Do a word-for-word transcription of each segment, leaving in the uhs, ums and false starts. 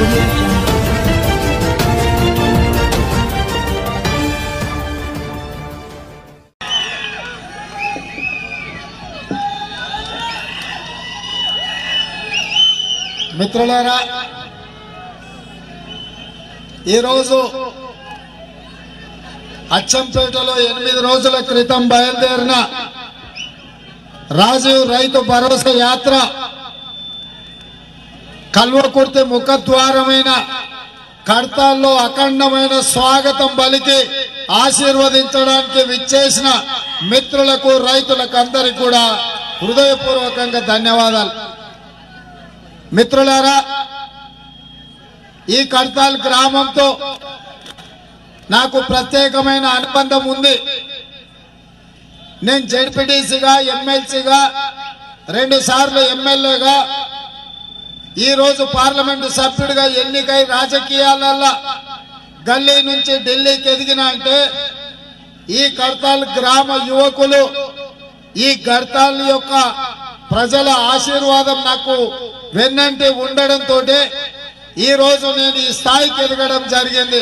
మిత్రులారా, ఈరోజు అచ్చంపేటలో ఎనిమిది రోజుల క్రితం బయలుదేరిన రాజీవ్ రైతు భరోసా యాత్ర కల్వకుర్తి ముఖద్వారమైన కడతాల్లో అఖండమైన స్వాగతం పలికి ఆశీర్వదించడానికి విచ్చేసిన మిత్రులకు రైతులకు అందరికీ కూడా హృదయపూర్వకంగా ధన్యవాదాలు. మిత్రులారా, ఈ కడతాల్ గ్రామంతో నాకు ప్రత్యేకమైన అనుబంధం ఉంది. నేను జెడ్పీటీసీగా, ఎమ్మెల్సీగా, రెండు సార్లు ఎమ్మెల్యేగా, ఈరోజు పార్లమెంటు సభ్యుడిగా ఎన్నికై రాజకీయాలలో గల్లీ నుంచి ఢిల్లీకి ఎదిగిన అంటే ఈ కడతాల్ గ్రామ యువకులు, ఈ కడతాల్ యొక్క ప్రజల ఆశీర్వాదం నాకు వెన్నంటి ఉండడంతో ఈ రోజు నేను ఈ స్థాయికి ఎదగడం జరిగింది.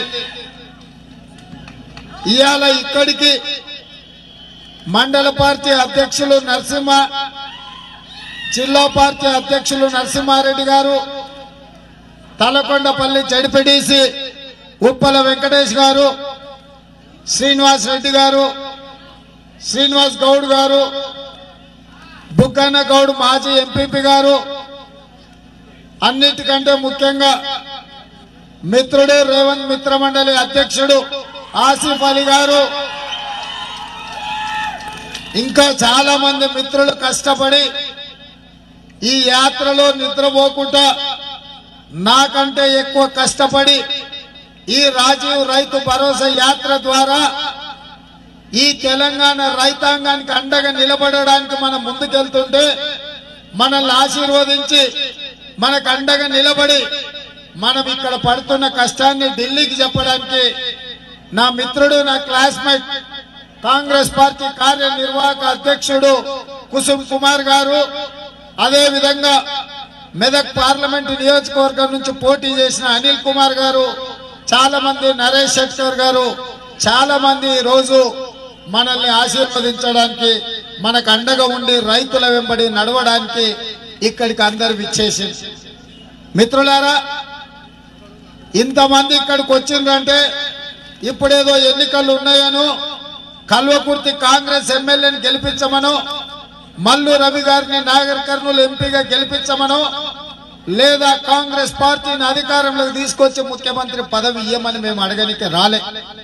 ఇవాళ ఇక్కడికి మండల పార్టీ అధ్యక్షులు నరసింహ, జిల్లా పార్టీ అధ్యక్షులు నరసింహారెడ్డి గారు, తలకొండపల్లి జడ్పీటీసీ ఉప్పల వెంకటేష్ గారు, శ్రీనివాస్ రెడ్డి గారు, శ్రీనివాస్ గౌడ్ గారు, బుగ్గన్న గౌడ్ మాజీ ఎంపీపీ గారు, అన్నిటికంటే ముఖ్యంగా మిత్రుడు రేవంత్ మిత్రమండలి అధ్యక్షుడు ఆసిఫ్ అలీ గారు, ఇంకా చాలా మంది మిత్రులు కష్టపడి ఈ యాత్రలో నిద్రపోకుండా నాకంటే ఎక్కువ కష్టపడి ఈ రాజీవ్ రైతు భరోసా యాత్ర ద్వారా ఈ తెలంగాణ రైతాంగానికి అండగా నిలబడడానికి మనం ముందుకెళ్తుంటే మనల్ని ఆశీర్వదించి మనకు అండగా నిలబడి మనం ఇక్కడ పడుతున్న కష్టాన్ని ఢిల్లీకి చెప్పడానికి నా మిత్రుడు, నా క్లాస్మేట్, కాంగ్రెస్ పార్టీ కార్యనిర్వాహక అధ్యక్షుడు కుసుమ్ కుమార్ గారు, అదే విధంగా మెదక్ పార్లమెంటు నియోజకవర్గం నుంచి పోటీ చేసిన అనిల్ కుమార్ గారు, చాలా మంది, నరేష్ శెట్టర్ గారు, చాలా మంది ఈరోజు మనల్ని ఆశీర్వదించడానికి, మనకు అండగా ఉండి రైతుల వెంబడి నడవడానికి ఇక్కడికి అందరు విచ్చేసి. మిత్రులారా, ఇంతమంది ఇక్కడికి వచ్చిందంటే ఇప్పుడేదో ఎన్నికలు ఉన్నాయనో, కల్వకుర్తి కాంగ్రెస్ ఎమ్మెల్యేని గెలిపించమనో, మల్లు రవి గారిని నాగర్ కర్నూలు ఎంపీగా గెలిపించమనో, లేదా కాంగ్రెస్ పార్టీని అధికారంలోకి తీసుకొచ్చి ముఖ్యమంత్రి పదవి ఇయ్యమని మేము అడగనికి రాలే.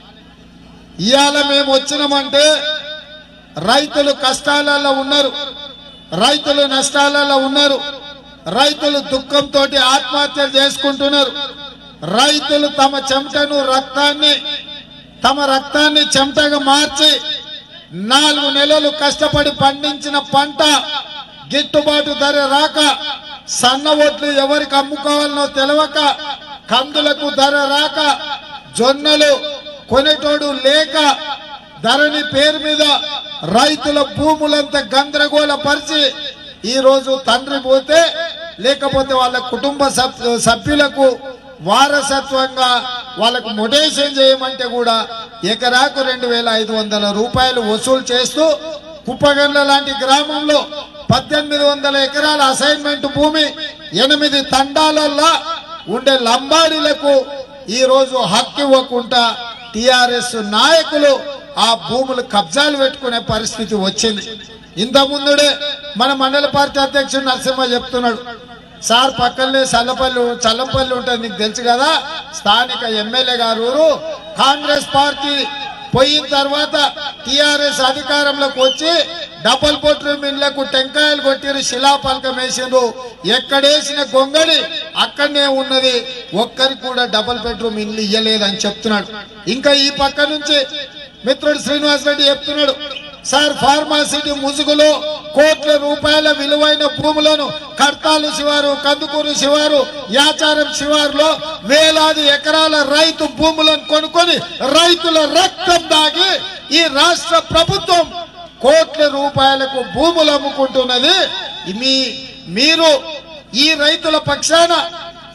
ఇవాళ మేము వచ్చినామంటే రైతులు కష్టాలలో ఉన్నారు, రైతులు నష్టాలలో ఉన్నారు, రైతులు దుఃఖంతో ఆత్మహత్యలు చేసుకుంటున్నారు. రైతులు తమ చెమటను, రక్తాన్ని, తమ రక్తాన్ని చెమటగా మార్చి నాలుగు నెలలు కష్టపడి పండించిన పంట గిట్టుబాటు ధర రాక, సన్న ఓట్లు ఎవరికి అమ్ముకోవాలనో తెలవక, కందులకు ధర రాక, జొన్నలు కొనేటోడు లేక, ధరణి పేరు మీద రైతుల భూములంతా గందరగోళ పరిచి ఈరోజు తండ్రి పోతే లేకపోతే వాళ్ళ కుటుంబ సభ్యులకు వారసత్వంగా వాళ్ళకు మొటేషన్ చేయమంటే కూడా ఎకరాకు రెండు వేల ఐదు వందల రూపాయలు వసూలు చేస్తూ కుప్పగండ్ల లాంటి గ్రామంలో పద్దెనిమిది వందల ఎకరాల అసైన్మెంట్ భూమి ఎనిమిది తండాలల్లో ఉండే లంబాడీలకు ఈ రోజు హక్కు ఇవ్వకుండా టిఆర్ఎస్ నాయకులు ఆ భూములు కబ్జాలు పెట్టుకునే పరిస్థితి వచ్చింది. ఇంత ముందుడే మన మండల పార్టీ అధ్యక్షుడు నరసింహ చెప్తున్నాడు, సార్ పక్కనే చల్లపల్లి చల్లంపల్లి ఉంటుంది, నీకు తెలుసు కదా, స్థానిక ఎమ్మెల్యే గారు కాంగ్రెస్ పార్టీ పోయిన తర్వాత టిఆర్ఎస్ అధికారంలోకి వచ్చి డబల్ బెడ్రూమ్ ఇళ్లకు టెంకాయలు కొట్టిరు, శిలాపలకం వేసిండ్రు, ఎక్కడేసిన గొంగడి అక్కడనే ఉన్నది, ఒక్కరికి కూడా డబల్ బెడ్రూమ్ ఇల్లు ఇయ్యలేదని చెప్తున్నాడు. ఇంకా ఈ పక్క నుంచి మిత్రుడు శ్రీనివాస్ రెడ్డి చెప్తున్నాడు, సార్ ఫార్మాసిటీ ముసుగులో కోట్ల రూపాయల విలువైన భూములను కడతాలు శివారు, కందుకూరు శివారు, యాచారం శివారులో వేలాది ఎకరాల రైతు భూములను కొనుక్కొని రైతుల రక్తం దాగి ఈ రాష్ట్ర ప్రభుత్వం కోట్ల రూపాయలకు భూములు అమ్ముకుంటున్నది. మీ మీరు ఈ రైతుల పక్షాన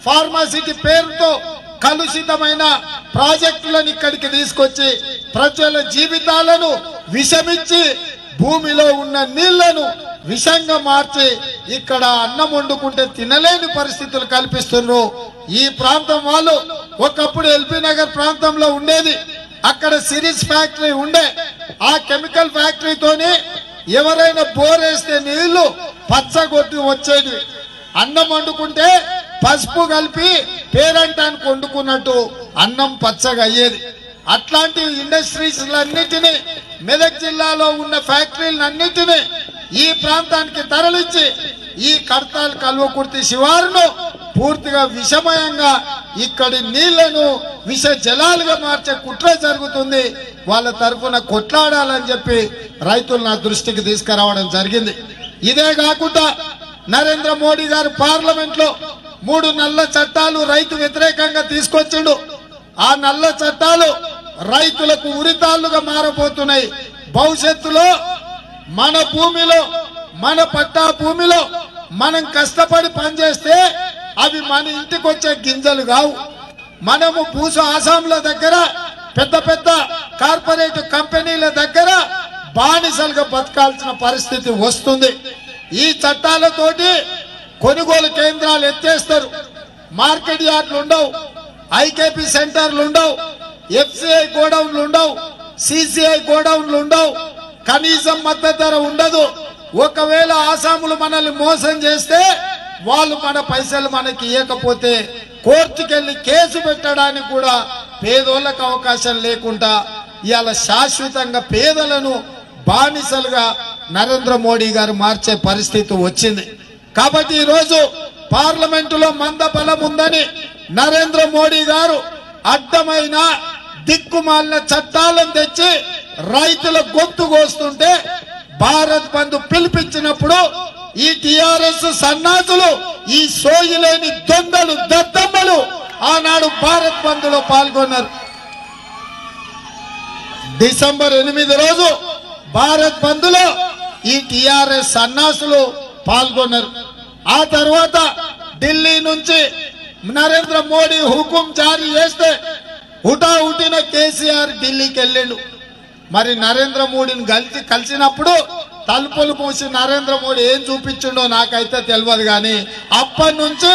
ఫార్మాసిటీ పేరుతో కలుషితమైన ప్రాజెక్టులను ఇక్కడికి తీసుకొచ్చి ప్రజల జీవితాలను విషమించి భూమిలో ఉన్న నీళ్లను విషంగా మార్చి ఇక్కడ అన్నం వండుకుంటే తినలేని పరిస్థితులు కల్పిస్తున్నారు ఈ ప్రాంతం వాళ్ళు. ఒకప్పుడు ఎల్బీ నగర్ ప్రాంతంలో ఉండేది, అక్కడ సిరీస్ ఫ్యాక్టరీ ఉండే. ఆ కెమికల్ ఫ్యాక్టరీతోని ఎవరైనా బోరేస్తే నీళ్లు పచ్చగొట్టి వచ్చేది. అన్నం వండుకుంటే పసుపు కలిపి పేరంటానికి వండుకున్నట్టు అన్నం పచ్చగా అయ్యేది. అట్లాంటి ఇండస్ట్రీస్లన్నిటినీ మెదక్ జిల్లాలో ఉన్న ఫ్యాక్టరీలన్నిటినీ ఈ ప్రాంతానికి తరలించి ఈ కడతాల్ కల్వకుర్తి శివారును పూర్తిగా విషమయంగా ఇక్కడి నీళ్లను విష జలాలుగా మార్చే కుట్ర జరుగుతుంది. వాళ్ళ తరఫున కొట్లాడాలని చెప్పి రైతులు నా దృష్టికి తీసుకురావడం జరిగింది. ఇదే కాకుండా నరేంద్ర మోడీ గారు పార్లమెంట్ లో మూడు నల్ల చట్టాలు రైతు వ్యతిరేకంగా తీసుకొచ్చిండు. ఆ నల్ల చట్టాలు రైతులకు ఉరితాళ్లుగా మారబోతున్నాయి. భవిష్యత్తులో మన భూమిలో మన పట్టా భూమిలో మనం కష్టపడి పనిచేస్తే అవి మన ఇంటికి వచ్చే గింజలు కావు. మనము భూస ఆసాంల దగ్గర పెద్ద పెద్ద కార్పొరేట్ కంపెనీల దగ్గర బానిసలుగా బతకాల్సిన పరిస్థితి వస్తుంది. ఈ చట్టాలతోటి కొనుగోలు కేంద్రాలు ఎత్తేస్తారు, మార్కెట్ యార్డులు ఉండవు, ఐకేపీ సెంటర్లు ఉండవు, ఎఫ్సిఐ గోడౌన్లు ఉండవు, సిసిఐ గోడౌన్లు ఉండవు, కనీసం మద్దతు ధర ఉండదు. ఒకవేళ ఆసాములు మనల్ని మోసం చేస్తే వాళ్ళు మన పైసలు మనకి ఇవ్వకపోతే కోర్టుకెళ్లి కేసు పెట్టడానికి కూడా పేదోళ్లకు అవకాశం లేకుండా ఇవాళ శాశ్వతంగా పేదలను బానిసలుగా నరేంద్ర మోడీ గారు మార్చే పరిస్థితి వచ్చింది. కాబట్టి ఈరోజు పార్లమెంటులో మందబలం ఉందని నరేంద్ర మోడీ గారు అడ్డమైన దిక్కుమాలిన చట్టాలను తెచ్చి రైతుల గొంతు కోస్తుంటే భారత్ బంద్ పిలిపించినప్పుడు ఈ టిఆర్ఎస్ సన్నాసులు, ఈ సోయిలేని దొంగలు దద్దమ్మలు ఆనాడు భారత్ బంద్ లో పాల్గొన్నారు. డిసెంబర్ ఎనిమిది రోజు భారత్ బంద్ లో ఈ టిఆర్ఎస్ సన్నాసులు పాల్గొన్నారు. ఆ తర్వాత ఢిల్లీ నుంచి నరేంద్ర మోడీ హుకుం జారీ చేస్తే హుటాహుటిన కేసీఆర్ ఢిల్లీకి వెళ్ళిండు. మరి నరేంద్ర మోడీని కలిసి కలిసినప్పుడు తలుపులు మూసి నరేంద్ర మోడీ ఏం చూపించిండో నాకైతే తెలియదు. కానీ అప్పటి నుంచి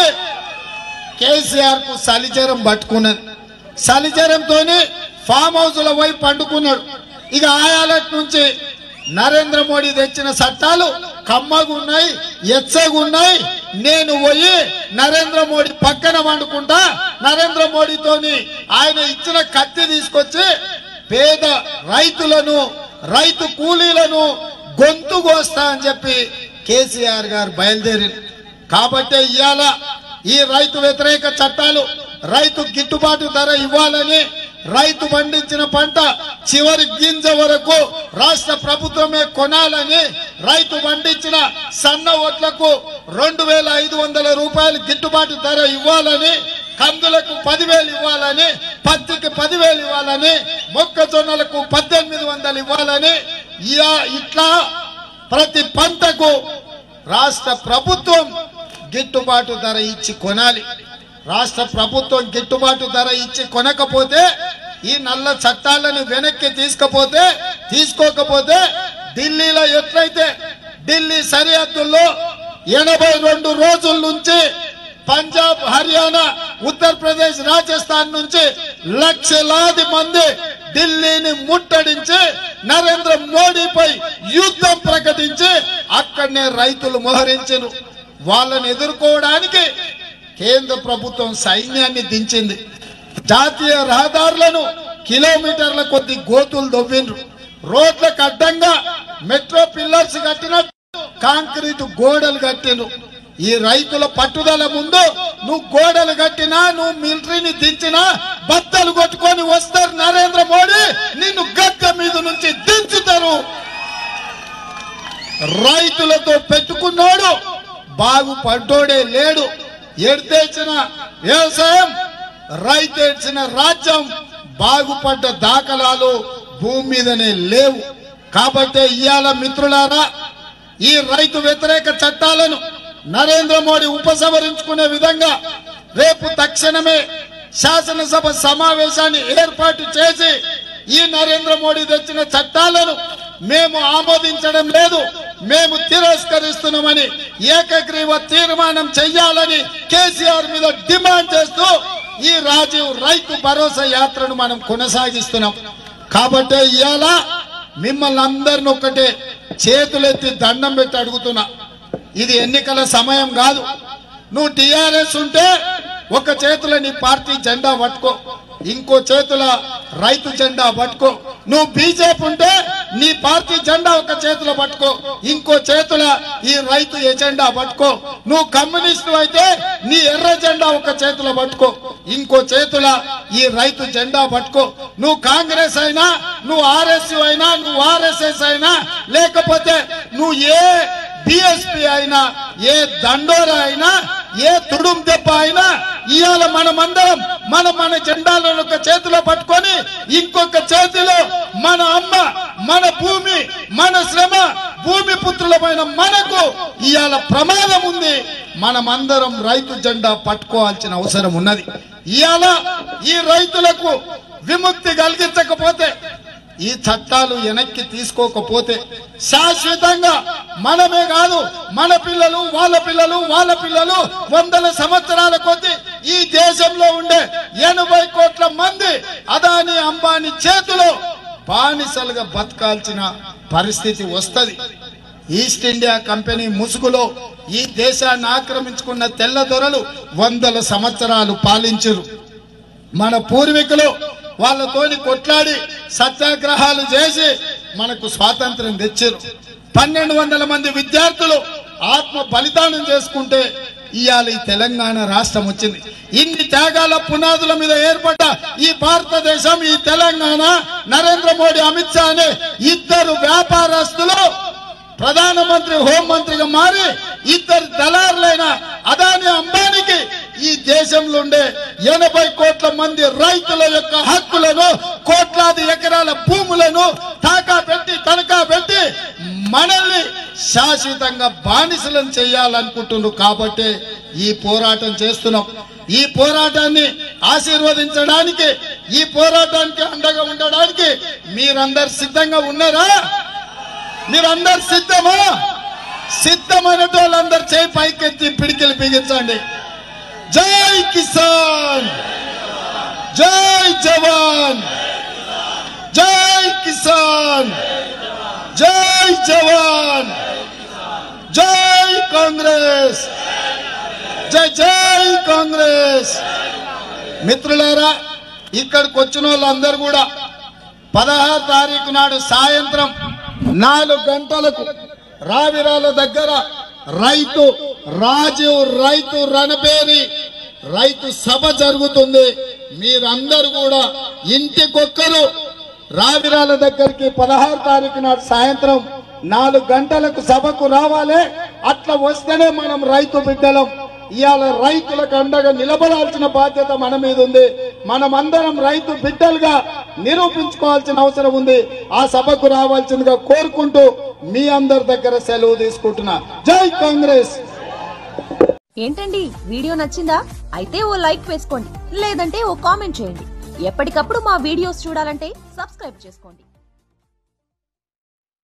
కేసీఆర్ కు సలిజరం పట్టుకున్నది. సలిజరంతో ఫామ్ హౌస్ లో పోయి పండుకున్నాడు. ఇక ఆయాలట్ నుంచి నరేంద్ర మోడీ తెచ్చిన చట్టాలు కమ్మగున్నాయి, ఎచ్చగున్నాయి. నేను పోయి నరేంద్ర మోడీ పక్కన వండుకుంటా, నరేంద్ర మోడీతోని ఆయన ఇచ్చిన కత్తి తీసుకొచ్చి పేద రైతులను, రైతు కూలీలను గొంతు కోస్తా అని చెప్పి కేసీఆర్ గారు బయలుదేరి. కాబట్టి ఇవాళ ఈ రైతు వ్యతిరేక చట్టాలు రైతు గిట్టుబాటు ధర ఇవ్వాలని, రైతు పండించిన పంట చివరి గింజ వరకు రాష్ట్ర ప్రభుత్వమే కొనాలని, రైతు పండించిన సన్న ఓట్లకు రెండు వేల ఐదు వందల రూపాయలు గిట్టుబాటు ధర ఇవ్వాలని, కందులకు పదివేలు ఇవ్వాలని, పత్తికి పదివేలు ఇవ్వాలని, మొక్కజొన్నలకు పద్దెనిమిది వందలు ఇవ్వాలని, ఇట్లా ప్రతి పంటకు రాష్ట్ర ప్రభుత్వం గిట్టుబాటు ధర ఇచ్చి కొనాలి. రాష్ట్ర ప్రభుత్వం గిట్టుబాటు ధర ఇచ్చి కొనకపోతే, ఈ నల్ల చట్టాలను వెనక్కి తీసుకపోతే తీసుకోకపోతే ఢిల్లీలో ఎట్లయితే ఢిల్లీ సరిహద్దుల్లో ఎనభై రెండు రోజుల నుంచి పంజాబ్, హర్యానా, ఉత్తరప్రదేశ్, రాజస్థాన్ నుంచి లక్షలాది మంది ఢిల్లీని ముట్టడించి నరేంద్ర మోడీపై యుద్ధం ప్రకటించి అక్కడనే రైతులు మోహరించారు. వాళ్ళని ఎదుర్కోవడానికి కేంద్ర ప్రభుత్వం సైన్యాన్ని దించింది. జాతీయ రహదారులను కిలోమీటర్ల కొద్ది గోతులు దొవ్విండ్రు. రోడ్లకు అడ్డంగా మెట్రో పిల్లర్స్ కట్టినట్టు కాంక్రీట్ గోడలు కట్టిండ్రు. ఈ రైతుల పట్టుదల ముందు నువ్వు గోడలు కట్టినా, నువ్వు మిలిటరీని దించినా బద్దలు కొట్టుకొని వస్తారు నరేంద్ర మోడీ, నిన్ను గద్దె మీద నుంచి దించుతారు. రైతులతో పెట్టుకున్నాడు బాగుపడ్డోడే లేడు. ఎడతేచిన వ్యవసాయం, రైతేడ్చిన రాజ్యం బాగుపడ్డ దాఖలాలు భూమి మీదనే లేవు. కాబట్టి ఇవాళ మిత్రులారా, ఈ రైతు వ్యతిరేక చట్టాలను నరేంద్ర మోడీ ఉపసంహరించుకునే విధంగా రేపు తక్షణమే శాసనసభ సమావేశాన్ని ఏర్పాటు చేసి ఈ నరేంద్ర మోడీ తెచ్చిన చట్టాలను మేము ఆమోదించడం లేదు, మేము తిరస్కరిస్తున్నామని ఏకగ్రీవ తీర్మానం చెయ్యాలని కేసీఆర్ మీద డిమాండ్ చేస్తూ ఈ రాజీవ్ రైతు భరోసా యాత్రను మనం కొనసాగిస్తున్నాం. కాబట్టి ఇవాళ మిమ్మల్ని అందరిని ఒక్కటే చేతులెత్తి దండం పెట్టి అడుగుతున్నా, ఇది ఎన్నికల సమయం కాదు. నువ్వు టిఆర్ఎస్ ఉంటే ఒక చేతుల నీ పార్టీ జెండా పట్టుకో, ఇంకో చేతుల రైతు జెండా పట్టుకో. నువ్వు బీజేపీ ఉంటే నీ పార్టీ జెండా ఒక చేతిలో పట్టుకో, ఇంకో చేతుల ఈ రైతు ఎజెండా పట్టుకో. నువ్వు కమ్యూనిస్టు అయితే నీ ఎర్ర జెండా ఒక చేతిలో పట్టుకో, ఇంకో చేతుల ఈ రైతు జెండా పట్టుకో. నువ్వు కాంగ్రెస్ అయినా, నువ్వు ఆర్ఎస్యు అయినా, నువ్వు ఆర్ఎస్ఎస్ అయినా, లేకపోతే నువ్వు ఏ బిఎస్పీ అయినా, ఏ దండోరా అయినా, ఏ తుడుం దెబ్బ అయినా, ఇవాళ మనమందరం మన మన జెండాలను ఒక చేతిలో పట్టుకొని ఇంకొక చేతిలో మన అమ్మ, మన భూమి, మన శ్రమ, భూమి పుత్రులమైన మనకు ఇవాళ ప్రమాదం ఉంది. మనమందరం రైతు జెండా పట్టుకోవాల్సిన అవసరం ఉన్నది. ఇవాళ ఈ రైతులకు విముక్తి కలిగించకపోతే, ఈ చట్టాలు వెనక్కి తీసుకోకపోతే శాశ్వతంగా మనమే కాదు, మన పిల్లలు, వాళ్ళ పిల్లలు, వాళ్ళ పిల్లలు వందల సంవత్సరాల కొద్ది ఈ దేశంలో ఉండే ఎనభై కోట్ల మంది అదాని అంబానీ చేతిలో బానిసలుగా బతకాల్సిన పరిస్థితి వస్తది. ఈస్ట్ ఇండియా కంపెనీ ముసుగులో ఈ దేశాన్ని ఆక్రమించుకున్న తెల్ల దొరలు వందల సంవత్సరాలు పాలించరు. మన పూర్వీకులు వాళ్ళతోని కొట్లాడి సత్యాగ్రహాలు చేసి మనకు స్వాతంత్రం తెచ్చారు. పన్నెండు వందల మంది విద్యార్థులు ఆత్మ బలిదానం చేసుకుంటే ఇవాళ ఈ తెలంగాణ రాష్ట్రం వచ్చింది. ఇన్ని త్యాగాల పునాదుల మీద ఏర్పడ్డ ఈ భారతదేశం, ఈ తెలంగాణ, నరేంద్ర మోడీ, అమిత్ షా అనే ఇద్దరు వ్యాపారస్తులు ప్రధానమంత్రి, హోంమంత్రిగా మారి ఇద్దరు దళారులైన అదాని అంబానీకి ఈ దేశంలో ఉండే ఎనభై కోట్ల మంది రైతుల యొక్క హక్కులను, కోట్లాది ఎకరాల భూములను తాకా పెట్టి తనఖా పెట్టి మనల్ని శాశ్వతంగా బానిసలను చేయాలనుకుంటున్నారు. కాబట్టి ఈ పోరాటం చేస్తున్నాం. ఈ పోరాటాన్ని ఆశీర్వదించడానికి, ఈ పోరాటానికి అండగా ఉండడానికి మీరందరు సిద్ధంగా ఉన్నారా? మీరందరు సిద్ధమా? సిద్ధమైన వాళ్ళందరూ చేయి పైకెత్తి పిడికిలు బిగించండి. జై కిసాన్, జై జవాన్, జై కిసాన్, జై జవాన్, జై కాంగ్రెస్, జై జై కాంగ్రెస్. మిత్రులారా, ఇక్కడికి వచ్చిన వాళ్ళందరూ కూడా పదహారు తారీఖు నాడు సాయంత్రం నాలుగు గంటలకు రావిరాల దగ్గర రైతు రాజీవ్ రైతు రణబేరి రైతు సభ జరుగుతుంది. మీరందరూ కూడా ఇంటికొక్కరు రావిరాల దగ్గరికి పదహారు తారీఖు నాడు సాయంత్రం నాలుగు గంటలకు సభకు రావాలి. అట్లా వస్తేనే మనం రైతు బిడ్డలం. ఇవాళ రైతులకు అండగా నిలబడాల్సిన బాధ్యత మన మీద ఉంది. మనమందరం రైతు బిడ్డలుగా నిరూపించుకోవాల్సిన అవసరం ఉంది. ఆ సభకు రావాల్సిందిగా కోరుకుంటూ మీ అందరి దగ్గర సెలవు తీసుకుంటున్నా. జై కాంగ్రెస్. ఏంటండి, వీడియో నచ్చిందా? అయితే ఓ లైక్ వేసుకోండి, లేదంటే ఓ కామెంట్ చేయండి. ఎప్పటికప్పుడు మా వీడియోస్ చూడాలంటే సబ్స్క్రైబ్ చేసుకోండి.